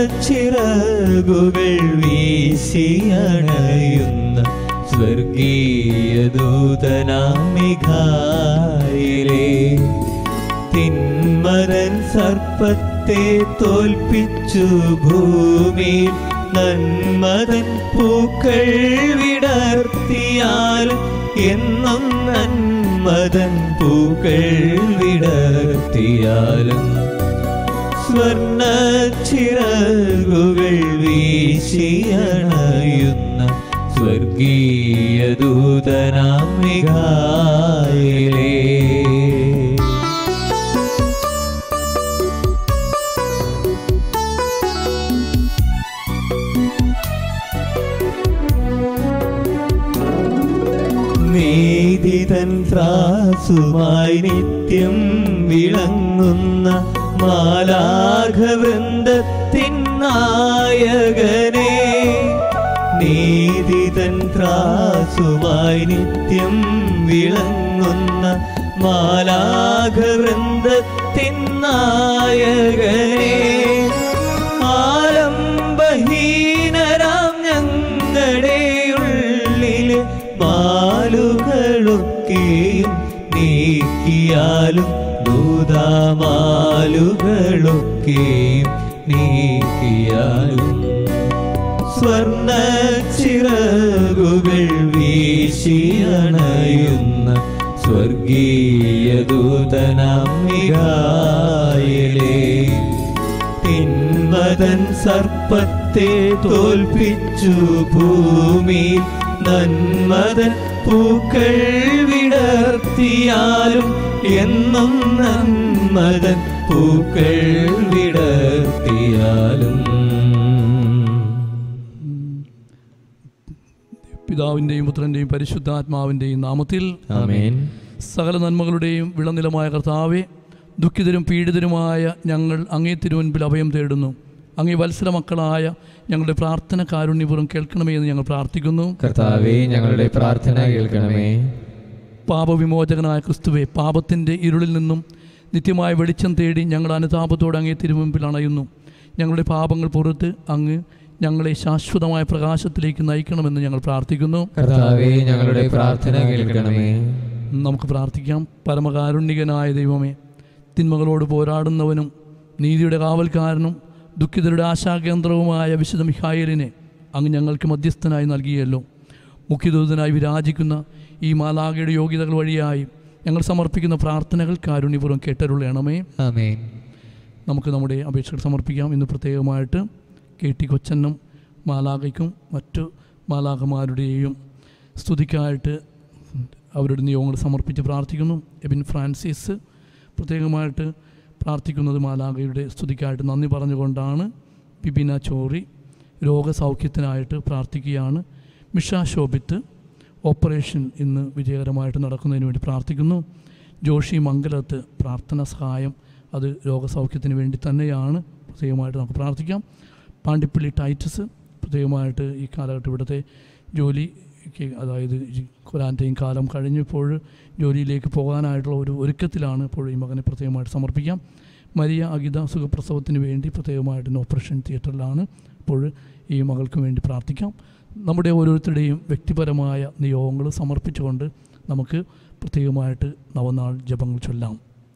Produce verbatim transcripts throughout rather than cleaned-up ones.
ചിറകുകൾ വീശിയണയുന്ന സ്വർഗീയ ദൂതനാം മിഖായേലേ, തിന്മരൻ സർപ്പത്തെ തോൽപ്പിച്ചു ഭൂമിയിൽ നന്മതൻ പൂക്കൾ വിടർത്തിയാലും എന്നും നന്മതൻ പൂക്കൾ വിടർത്തിയാലും സ്വർണ്ണ ചിറകുകൾ വീശിയണയുന്ന സ്വർഗീയ ദൂതനാം മിഖായേലേ. നീതിതൻ ത്രാസുമായി നിത്യം വിളങ്ങുന്ന മാലാഘവൃന്ദത്തിൻ നായകനേ, നീതിതൻ ത്രാസുമായി നിത്യം വിളങ്ങുന്ന മാലാഘവൃന്ദത്തിൻ നായകനേ, ആലംബഹീനരാം ഞങ്ങളുടെ ഉള്ളിലെ മാലുകളൊക്കെയും നീക്കിയാലും ഭൂതമാലുകളൊക്കെയും നീക്കിയാലും സ്വർണ്ണ ചിറകുകൾ വീശിയണയുന്ന സ്വർഗീയ ദൂതനാം മിഖായേലേ, തിന്മതൻ സർപ്പത്തെ തോൽപ്പിച്ചു ഭൂമിയിൽ നന്മതൻ പൂക്കൾ വിടർത്തിയാലും എന്നും നന്മതൻ പൂക്കൾ വിടർത്തിയാലും. പിതാവിൻ്റെയും പുത്രൻ്റെയും പരിശുദ്ധാത്മാവിൻ്റെയും നാമത്തിൽ ആമേൻ. സകല നന്മകളുടെയും വിളനിലമായ കർത്താവേ, ദുഃഖിതരും പീഡിതരുമായ ഞങ്ങൾ അങ്ങേ തിരുമുൻപിൽ അഭയം തേടുന്നു. അങ്ങേ വത്സല മക്കളായ ഞങ്ങളുടെ പ്രാർത്ഥന കാരുണ്യപൂർവ്വം കേൾക്കണമേ എന്ന് ഞങ്ങൾ പ്രാർത്ഥിക്കുന്നു. കർത്താവേ, ഞങ്ങളുടെ പ്രാർത്ഥന കേൾക്കണമേ. പാപവിമോചകനായ ക്രിസ്തുവേ, പാപത്തിൻ്റെ ഇരുളിൽ നിന്നും നിത്യമായ വെളിച്ചം തേടി ഞങ്ങൾ അനുതാപത്തോടെ അങ്ങേ തിരുമുൻപിൽ അണയുന്നു. ഞങ്ങളുടെ പാപങ്ങൾ പുറത്ത് അങ്ങ് ഞങ്ങളെ ശാശ്വതമായ പ്രകാശത്തിലേക്ക് നയിക്കണമെന്ന് ഞങ്ങൾ പ്രാർത്ഥിക്കുന്നു. കർത്താവേ, ഞങ്ങളുടെ പ്രാർത്ഥന കേൾക്കണമേ. നമുക്ക് പ്രാർത്ഥിക്കാം. പരമകാരുണ്യകനായ ദൈവമേ, തിന്മകളോട് പോരാടുന്നവനും നീതിയുടെ കാവൽക്കാരനും ദുഃഖിതരുടെ ആശാകേന്ദ്രവുമായ വിശുദ്ധ മിഖായേലിനെ അങ്ങ് ഞങ്ങൾക്ക് മധ്യസ്ഥനായി നൽകിയല്ലോ. മുഖ്യദൂതനായി വിരാജിക്കുന്ന ഈ മാലാഖയുടെ യോഗ്യതകൾ വഴിയായി ഞങ്ങൾ സമർപ്പിക്കുന്ന പ്രാർത്ഥനകൾ കാരുണ്യപൂർവ്വം കേട്ടരുളയണമേ. ആമേൻ. നമുക്ക് നമ്മുടെ അപേക്ഷകൾ സമർപ്പിക്കാം. ഇന്ന് പ്രത്യേകമായിട്ട് കെ ടി കൊച്ചനും മാലാഖയ്ക്കും മറ്റു മാലാഖമാരുടെയും സ്തുതിക്കായിട്ട് അവരുടെ നിയോഗങ്ങൾ സമർപ്പിച്ച് പ്രാർത്ഥിക്കുന്നു. എബിൻ ഫ്രാൻസിസ് പ്രത്യേകമായിട്ട് പ്രാർത്ഥിക്കുന്നത് മാലാഖയുടെ സ്തുതിക്കായിട്ട് നന്ദി പറഞ്ഞുകൊണ്ടാണ്. ബിബിന ചോറി രോഗസൗഖ്യത്തിനായിട്ട് പ്രാർത്ഥിക്കുകയാണ്. മിഷ ശോഭിത്ത് ഓപ്പറേഷൻ ഇന്ന് വിജയകരമായിട്ട് നടക്കുന്നതിന് വേണ്ടി പ്രാർത്ഥിക്കുന്നു. ജോഷി മംഗലത്ത് പ്രാർത്ഥന സഹായം, അത് രോഗസൗഖ്യത്തിന് വേണ്ടി തന്നെയാണ്. പ്രത്യേകമായിട്ട് നമുക്ക് പ്രാർത്ഥിക്കാം. പാണ്ടിപ്പള്ളി ടൈറ്റസ് പ്രത്യേകമായിട്ട് ഈ കാലഘട്ടം ഇവിടുത്തെ ജോലിക്ക്, അതായത് ക്വാറന്റൈൻ കാലം കഴിഞ്ഞപ്പോൾ ജോലിയിലേക്ക് പോകാനായിട്ടുള്ള ഒരു ഒരുക്കത്തിലാണ്. ഇപ്പോൾ ഈ മകനെ പ്രത്യേകമായിട്ട് സമർപ്പിക്കാം. മരിയ അഗിത സുഖപ്രസവത്തിന് വേണ്ടി പ്രത്യേകമായിട്ട് ഓപ്പറേഷൻ തിയേറ്ററിലാണ്. അപ്പോൾ ഈ മകൾക്ക് വേണ്ടി പ്രാർത്ഥിക്കാം. നമ്മുടെ ഓരോരുത്തരുടെയും വ്യക്തിപരമായ നിയോഗങ്ങൾ സമർപ്പിച്ചുകൊണ്ട് നമുക്ക് പ്രത്യേകമായിട്ട് നവനാൾ ജപങ്ങൾ ചൊല്ലാം.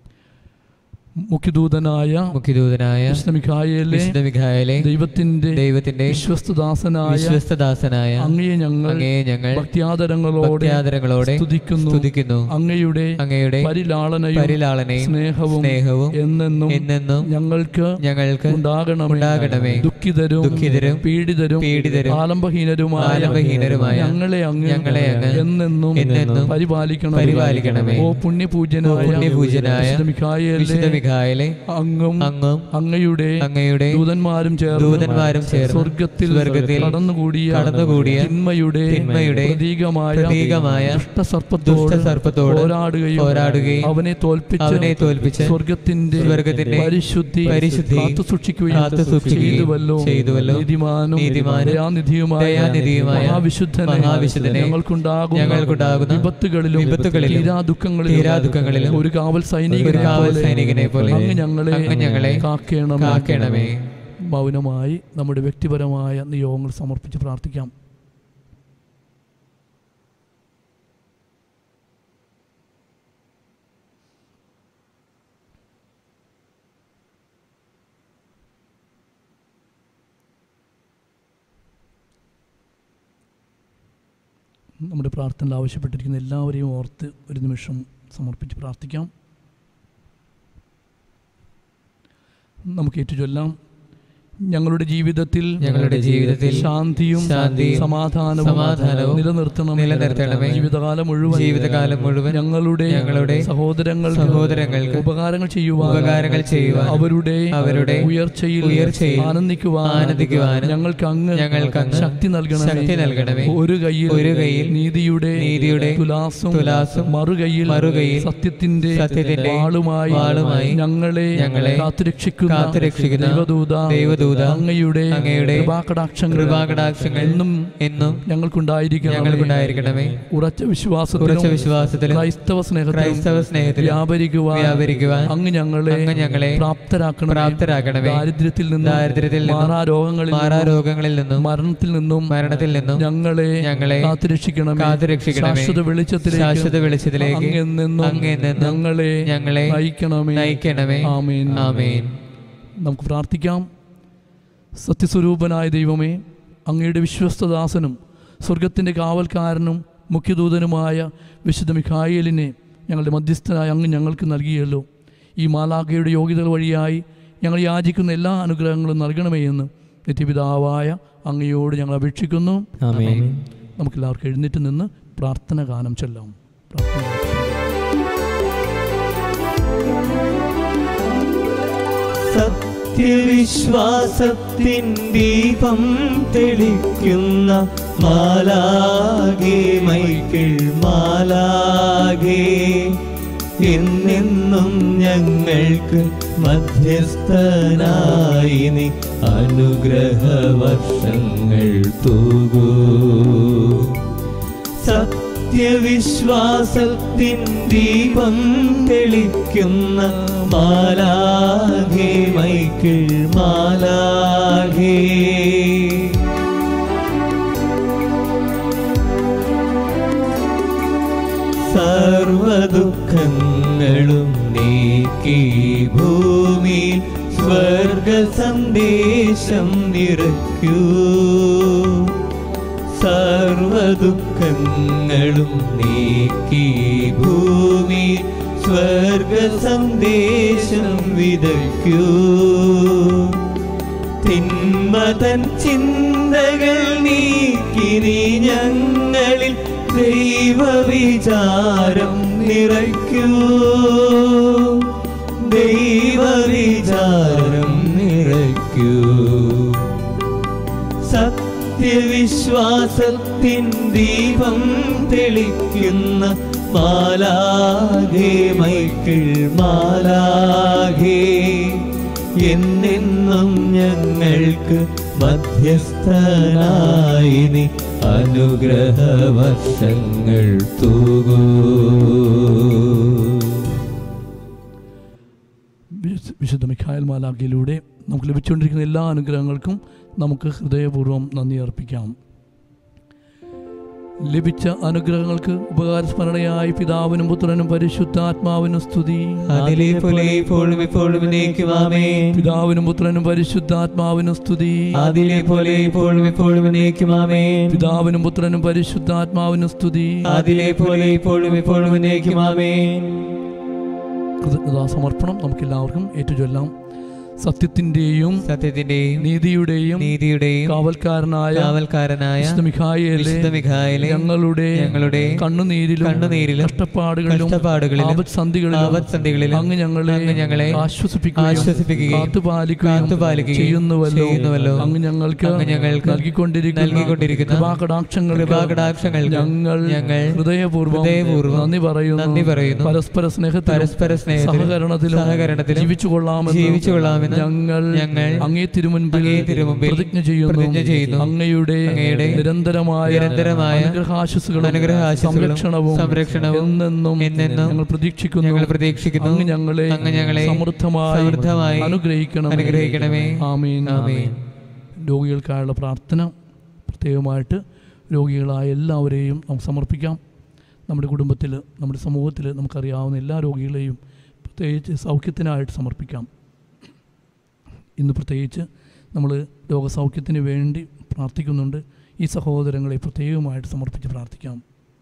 മുഖ്യദൂതനായ മുഖ്യദൂതനായ വിശുദ്ധ മിഖായേലേ, വിശുദ്ധ മിഖായേലേ, ദൈവത്തിന്റെ ദൈവത്തിന്റെ വിശ്വസ്തദാസനായ വിശ്വസ്തദാസനായ അങ്ങയെ ഞങ്ങൾ അങ്ങയെ ഞങ്ങൾ ഭക്ത്യാദരങ്ങളോടെ ഭക്ത്യാദരങ്ങളോടെ സ്തുതിക്കുന്നു. സ്തുതിക്കുന്നു. അങ്ങയുടെ അങ്ങയുടെ പരിലാളനയും പരിലാളനയും സ്നേഹവും സ്നേഹവും എന്നെന്നും എന്നെന്നും ഞങ്ങൾക്ക് ഞങ്ങൾക്ക് ഉണ്ടാകണമേ. ഉണ്ടാകണമേ. ദുഃഖിതരും ദുഃഖിതരും പീഡിതരും പീഡിതരും ആലംബഹീനരുമായ ആലംബഹീനരുമായ ഞങ്ങളെ അങ്ങ് ഞങ്ങളെ അങ്ങ് എന്നെന്നും എന്നെന്നും പരിപാലിക്കണമേ. പരിപാലിക്കണമേ. ഓ പുണ്യപൂജ്യനായ പുണ്യപൂജ്യനായ വിശുദ്ധ മിഖായേലേ, വിശുദ്ധ മിഖായേലേ, അങ്ങും അങ്ങും അങ്ങയുടെ അങ്ങയുടെ ദൂതന്മാരും ചേർന്ന് ദൂതന്മാരും ചേർന്ന് സ്വർഗ്ഗത്തിൽ സ്വർഗ്ഗത്തിൽ കടന്നുകൂടിയ കടന്നുകൂടിയ തിന്മയുടെ തിന്മയുടെ പ്രതീകമായ പ്രതീകമായ ദുഷ്ടസർപ്പത്തോട് ദുഷ്ടസർപ്പത്തോട് പോരാടുകയും പോരാടുകയും അവനെ തോൽപ്പിച്ച് അവനെ തോൽപ്പിച്ച് സ്വർഗ്ഗത്തിന്റെ സ്വർഗ്ഗത്തിന്റെ പരിശുദ്ധി പരിശുദ്ധി കാത്തുസൂക്ഷിക്കുകയും കാത്തുസൂക്ഷിക്കുകയും ചെയ്തുവല്ലോ. ചെയ്തുവല്ലോ. നീതിമാനും നീതിമാനും ദയാനിധിയുമായ ദയാനിധിയുമായ മഹാവിശുദ്ധനെ മഹാവിശുദ്ധനെ ഞങ്ങൾക്കുണ്ടാകുന്ന ഞങ്ങൾക്കുണ്ടാകുന്ന വിപത്തുകളിലും വിപത്തുകളിലും തീരാദുഃഖങ്ങളിലും തീരാദുഃഖങ്ങളിലും ഒരു കാവൽ ഒരു കാവൽ സൈനികനെ സൈനികനെ പോലെ അങ്ങ് ഞങ്ങളെ അങ്ങ് ഞങ്ങളെ കാക്കേണമേ. കാക്കേണമേ. മൗനമായി നമ്മുടെ വ്യക്തിപരമായ നിയോഗങ്ങൾ സമർപ്പിച്ച് പ്രാർത്ഥിക്കാം. നമ്മുടെ പ്രാർത്ഥനയിൽ ആവശ്യപ്പെട്ടിരിക്കുന്ന എല്ലാവരെയും ഓർത്ത് ഒരു നിമിഷം സമർപ്പിച്ച് പ്രാർത്ഥിക്കാം. നമുക്ക് ഏറ്റുചൊല്ലാം. ഞങ്ങളുടെ ജീവിതത്തിൽ ഞങ്ങളുടെ ജീവിതത്തിൽ ശാന്തിയും ശാന്തിയും സമാധാനവും സമാധാനവും നിലനിർത്തണം നിലനിർത്തണമേ. ജീവിതകാലം മുഴുവൻ ജീവിതകാലം മുഴുവൻ ഞങ്ങളുടെ ഞങ്ങളുടെ സഹോദരങ്ങൾ സഹോദരങ്ങൾക്ക് ഉപകാരങ്ങൾ ചെയ്യുവാൻ ഉപകാരങ്ങൾ ചെയ്യുവാൻ അവരുടെ അവരുടെ ഉയർച്ചയിൽ ഉയർച്ചയിൽ ആനന്ദിക്കുവാൻ ആനന്ദിക്കുവാൻ ഞങ്ങൾക്ക് അങ്ങ് ഞങ്ങൾക്ക് അങ്ങ് ശക്തി നൽകണമേ. ശക്തി നൽകണമേ. ഒരു കയ്യിൽ ഒരു കയ്യിൽ നീതിയുടെ നീതിയുടെ തുലാസും തുലാസും മറുകയ്യിൽ മറുകയ്യിൽ സത്യത്തിന്റെ സത്യത്തിന്റെ വാളുമായി വാളുമായി ഞങ്ങളെ ഞങ്ങളെ കാത്തുരക്ഷിക്കുന്ന കാത്തുരക്ഷിക്കുന്ന ദൈവദൂത ദൈവദൂത അങ്ങയുടെ അങ്ങയുടെ കൃപാകടാക്ഷങ്ങൾ കൃപാകടാക്ഷങ്ങൾ എന്നും എന്നും ഞങ്ങൾക്കുണ്ടായിരിക്കണം ഞങ്ങൾക്കുണ്ടായിരിക്കണമേ. ഉറച്ച വിശ്വാസത്തിലും ഉറച്ച വിശ്വാസത്തിലും ക്രൈസ്തവ സ്നേഹത്തിലും ക്രൈസ്തവ സ്നേഹത്തിലും വ്യാപരിക്കുവാൻ വ്യാപരിക്കുവാൻ അങ്ങ് ഞങ്ങളെ അങ്ങ് ഞങ്ങളെ പ്രാപ്തരാക്കണം പ്രാപ്തരാക്കണമേ. ദാരിദ്ര്യത്തിൽ നിന്നും ദാരിദ്ര്യത്തിൽ നിന്നും മാറാരോഗങ്ങളിൽ മാറാരോഗങ്ങളിൽ നിന്നും മരണത്തിൽ നിന്നും മരണത്തിൽ നിന്നും ഞങ്ങളെ ഞങ്ങളെ കാത്തുരക്ഷിക്കണമേ. കാത്തുരക്ഷിക്കണമേ. ശാശ്വത വെളിച്ചത്തിലേക്ക് ശാശ്വത വെളിച്ചത്തിലേക്ക് അങ്ങെന്നെന്നും അങ്ങെന്നെന്നും ഞങ്ങളെ ഞങ്ങളെ നയിക്കണമേ. നയിക്കണമേ. ആമേൻ. ആമേൻ. നമുക്ക് പ്രാർത്ഥിക്കാം. സത്യസ്വരൂപനായ ദൈവമേ, അങ്ങയുടെ വിശ്വസ്തദാസനും സ്വർഗത്തിൻ്റെ കാവൽക്കാരനും മുഖ്യദൂതനുമായ വിശുദ്ധ മിഖായേലിനെ ഞങ്ങളുടെ മധ്യസ്ഥനായ അങ്ങ് ഞങ്ങൾക്ക് നൽകിയല്ലോ. ഈ മാലാഖയുടെ യോഗ്യതകൾ വഴിയായി ഞങ്ങൾ യാചിക്കുന്ന എല്ലാ അനുഗ്രഹങ്ങളും നൽകണമേ എന്ന് നിത്യപിതാവായ അങ്ങയോട് ഞങ്ങൾ അപേക്ഷിക്കുന്നു. ആമേൻ. നമുക്കെല്ലാവർക്കും എഴുന്നേറ്റ് നിന്ന് പ്രാർത്ഥന ഗാനം ചൊല്ലാം. പ്രാർത്ഥന സത്യവിശ്വാസത്തിൻ ദീപം തെളിക്കുന്ന മാലാഖേ, മൈക്കിൾ മാലാഖേ, എന്നെന്നും ഞങ്ങൾക്ക് മധ്യസ്ഥനായി നീ അനുഗ്രഹവർഷങ്ങൾ തൂകൂ. സത്യവിശ്വാസത്തിൻ ദീപം തെളിക്കുന്ന മാലാഖേ, മൈക്കിൾ മാലാഖേ, സർവദുഃഖങ്ങളും നീക്കി ഭൂമിയിൽ സ്വർഗ സന്ദേശം നിറയ്ക്കൂ. സർവദുഃഖങ്ങളും നീക്കി ഭൂമി സ്വർഗ സന്ദേശം വിതയ്ക്കൂ. തിന്മതൻ ചിന്തകൾ നീക്കി നീ ഞങ്ങളിൽ ദൈവവിചാരം നിറയ്ക്കൂ. ദൈവവിചാരം നിറയ്ക്കൂ. സത്യവിശ്വാസത്തിൻ ദീപം തെളിക്കുന്ന മാലാഖേ, മൈക്കിൾ മാലാഖേ, എന്നെന്നും ഞങ്ങൾക്ക് മധ്യസ്ഥനായി നീ അനുഗ്രഹവർഷങ്ങൾ തൂകൂ. വിശുദ്ധ മിഖായേൽ മാലാഖയിലൂടെ നമുക്ക് ലഭിച്ചുകൊണ്ടിരിക്കുന്ന എല്ലാ അനുഗ്രഹങ്ങൾക്കും നമുക്ക് ഹൃദയപൂർവ്വം നന്ദി അർപ്പിക്കാം. ലഭിച്ച അനുഗ്രഹങ്ങൾക്ക് ഉപകാരസ്മരണയായി പിതാവിനും പുത്രനും പരിശുദ്ധാത്മാവിനും സ്തുതി. പിതാവിനും പുത്രനും പരിശുദ്ധാത്മാവിനും സ്തുതി. പിതാവിനും പുത്രനും പരിശുദ്ധാത്മാവിനും സ്തുതി. കൃതജ്ഞതാ സമർപ്പണം നമുക്കെല്ലാവർക്കും ഏറ്റുചൊല്ലാം. സത്യത്തിന്റെയും സത്യത്തിന്റെയും നീതിയുടെയും നീതിയുടെയും കാവൽക്കാരനായ കാവൽക്കാരനായ വിശുദ്ധ മിഖായേലേ, ഞങ്ങളുടെ ഞങ്ങളുടെ കണ്ണുനീരിലും കണ്ണുനീരിലും കഷ്ടപ്പാടുകളിലും കഷ്ടപ്പാടുകളിലും ആപത്സന്ധികളിലും ആപത്സന്ധികളിലും അങ്ങ് ഞങ്ങളെ അങ്ങ് ഞങ്ങളെ ആശ്വസിപ്പിക്കുകയും ആശ്വസിപ്പിക്കുകയും കാത്തുപാലിക്കുകയും കാത്തുപാലിക്കുകയും ചെയ്യുന്നുവല്ലോ. ചെയ്യുന്നുവല്ലോ. അങ്ങ് ഞങ്ങൾക്ക് അങ്ങ് ഞങ്ങൾക്ക് നൽകിക്കൊണ്ടിരിക്കുന്ന നൽകിക്കൊണ്ടിരിക്കുന്ന കൃപാകടാക്ഷങ്ങൾ കൃപാകടാക്ഷങ്ങൾക്ക് ഞങ്ങൾ ഞങ്ങൾ ഹൃദയപൂർവ്വം ഹൃദയപൂർവ്വം നന്ദി പറയുന്നു. നന്ദി പറയുന്നു. പരസ്പര സ്നേഹത്തിലും പരസ്പര സ്നേഹത്തിലും സഹകരണത്തിലും സഹകരണത്തിലും ജീവിച്ചു കൊള്ളാമെന്ന് ജീവിച്ചു കൊള്ളാമെന്ന് സൂക്ഷിക്കുമെന്ന് ഞങ്ങൾ ഞങ്ങൾ അങ്ങേ തിരുമുൻപിൽ അങ്ങേ തിരുമുൻപിൽ പ്രതിജ്ഞ ചെയ്യുന്നു പ്രതിജ്ഞ ചെയ്യുന്നു. അങ്ങയുടെ അങ്ങയുടെ നിരന്തരമായ നിരന്തരമായ അനുഗ്രഹാശിസുകളും അനുഗ്രഹാശിസുകളും സംരക്ഷണവും സംരക്ഷണവും എന്നെന്നും എന്നെന്നും ഞങ്ങൾ പ്രതീക്ഷിക്കുന്നു ഞങ്ങൾ പ്രതീക്ഷിക്കുന്നു. അങ്ങ് ഞങ്ങളെ അങ്ങ് ഞങ്ങളെ സമൃദ്ധമായി സമൃദ്ധമായി അനുഗ്രഹിക്കണമേ അനുഗ്രഹിക്കണമേ. ആമേൻ. ആമേൻ. രോഗികൾക്കായുള്ള പ്രാർത്ഥന പ്രത്യേകമായിട്ട് രോഗികളായ എല്ലാവരെയും നമുക്ക് സമർപ്പിക്കാം. നമ്മുടെ കുടുംബത്തിൽ, നമ്മുടെ സമൂഹത്തിൽ നമുക്കറിയാവുന്ന എല്ലാ രോഗികളെയും പ്രത്യേകിച്ച് സൗഖ്യത്തിനായിട്ട് സമർപ്പിക്കാം. ഇന്ന് പ്രത്യേകിച്ച് നമ്മൾ രോഗസൗഖ്യത്തിന് വേണ്ടി പ്രാർത്ഥിക്കുന്നുണ്ട്. ഈ സഹോദരങ്ങളെ പ്രത്യേകമായിട്ട് സമർപ്പിച്ച് പ്രാർത്ഥിക്കാം.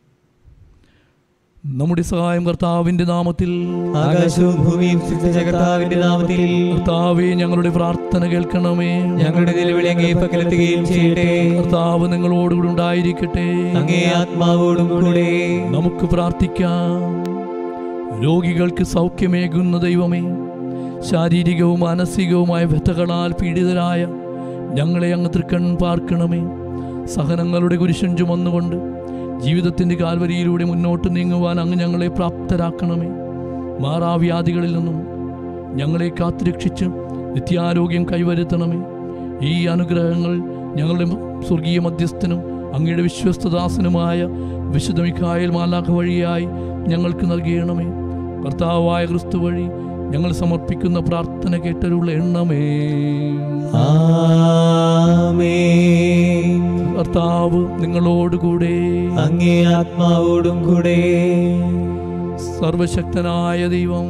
നമ്മുടെ സഹായം കർത്താവിൻ്റെ നാമത്തിൽ, ആകാശവും ഭൂമിയും സൃഷ്ടിച്ച കർത്താവിന്റെ നാമത്തിൽ. കർത്താവേ, ഞങ്ങളുടെ പ്രാർത്ഥന കേൾക്കണമേ. ഞങ്ങളുടെ നിലവിളി അങ്ങേ പക്കലെത്തുകയും ചെയ്യട്ടെ. കർത്താവ് നിങ്ങളോടുകൂടി ഉണ്ടായിരിക്കട്ടെ. അങ്ങേ ആത്മാവോടും കൂടെ. നമുക്ക് പ്രാർത്ഥിക്കാം. രോഗികൾക്ക് സൗഖ്യമേകുന്ന ദൈവമേ, ശാരീരികവും മാനസികവുമായ വ്യഥകളാൽ പീഡിതരായ ഞങ്ങളെ അങ്ങ് തൃക്കൺ പാർക്കണമേ. സഹനങ്ങളുടെ കുരിശും ചുമന്നുകൊണ്ട് ജീവിതത്തിൻ്റെ കാൽവരിയിലൂടെ മുന്നോട്ട് നീങ്ങുവാൻ അങ്ങ് ഞങ്ങളെ പ്രാപ്തരാക്കണമേ. മാറാവ്യാധികളിൽ നിന്നും ഞങ്ങളെ കാത്തുരക്ഷിച്ച് നിത്യാരോഗ്യം കൈവരുത്തണമേ. ഈ അനുഗ്രഹങ്ങൾ ഞങ്ങളുടെ സ്വർഗീയ മധ്യസ്ഥനും അങ്ങയുടെ വിശ്വസ്തദാസനുമായ വിശുദ്ധ മിഖായേൽ മാലാഖ വഴിയായി ഞങ്ങൾക്ക് നൽകണമേ. കർത്താവായ ക്രിസ്തു വഴി ഞങ്ങൾ സമർപ്പിക്കുന്ന പ്രാർത്ഥന കേട്ടരുള്ള എണ്ണമേ. ആമേൻ. കർത്താവ് നിങ്ങളോടുകൂടെ, അങ്ങേ ആത്മാവോടും കൂടെ. സർവശക്തനായ ദൈവം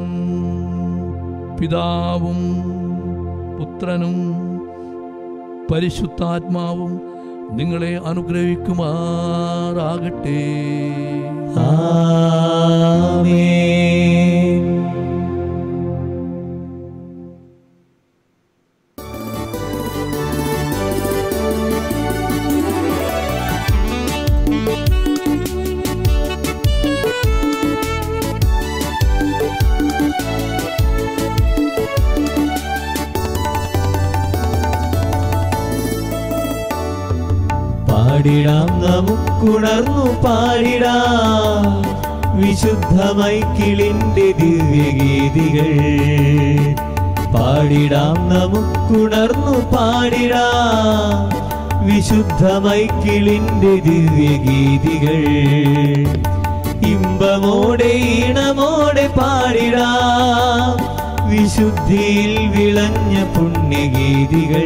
പിതാവും പുത്രനും പരിശുദ്ധാത്മാവും നിങ്ങളെ അനുഗ്രഹിക്കുമാറാകട്ടെ. ആമേൻ. പാടിടാം നമുക്കുണർന്നു പാടിടാം വിശുദ്ധ മൈക്കിളിന്റെ ദിവ്യഗീതികൾ. പാടിടാം നമുക്കുണർന്നു പാടിടാം വിശുദ്ധ മൈക്കിളിന്റെ ദിവ്യഗീതികൾ. ഇമ്പമോടെ ഈണമോടെ പാടിടാം വിശുദ്ധിയിൽ വിളഞ്ഞ പുണ്യഗീതികൾ.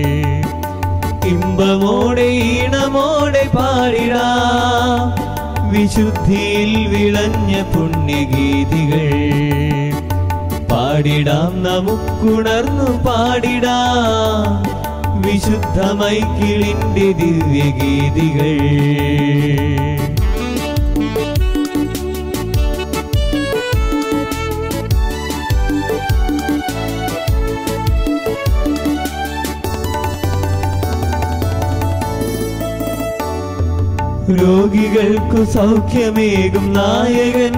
ഇമ്പമോടെ ഈണമോടെ പാടിടാം വിശുദ്ധിയിൽ വിളഞ്ഞ പുണ്യഗീതികൾ. പാടിടാം നമുക്കുണർന്നു പാടിടാം വിശുദ്ധ മൈക്കിളിന്റെ ദിവ്യഗീതികൾ. രോഗികൾക്കു സൗഖ്യമേകും നായകൻ,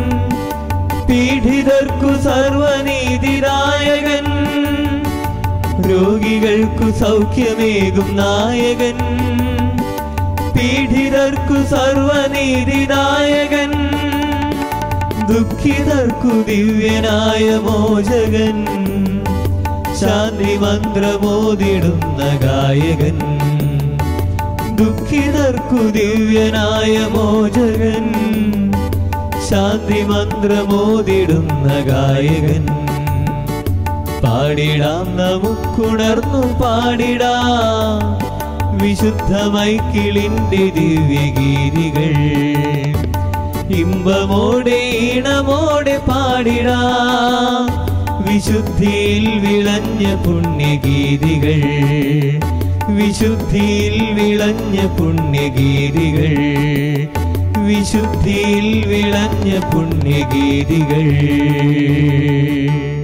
പീഡിതർക്കു സർവനീതിദായകൻ. രോഗികൾക്കു സൗഖ്യമേകും നായകൻ, പീഡിതർക്കു സർവനീതിദായകൻ. ദുഃഖിതർക്കു ദിവ്യനായ മോചകൻ, ശാന്തി മന്ത്രമോദിടുന്ന ഗായകൻ. ദുഃഖിതർക്കു ദിവ്യനായ മോചകൻ, ശാന്തി മന്ത്രമോദിടുന്ന ഗായകൻ. പാടിടാം നമുക്കുണർന്നു പാടിടാം വിശുദ്ധ മൈക്കിളിന്റെ ദിവ്യഗീതികൾ. ഇമ്പമോടെ ഈണമോടെ പാടിടാം വിശുദ്ധിയിൽ വിളഞ്ഞ പുണ്യഗീതികൾ. വിശുദ്ധിയിൽ വിളഞ്ഞ പുണ്യഗീതികൾ. വിശുദ്ധിയിൽ വിളഞ്ഞ പുണ്യഗീതികൾ.